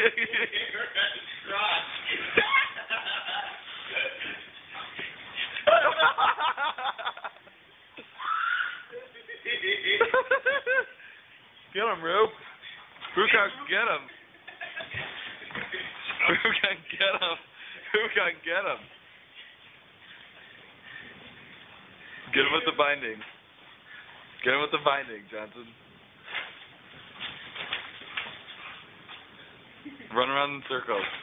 Get him, Rube. Who can get him? Who can get him? Who can get him? Get him with the binding. Get him with the binding, Johnson. Run around in circles.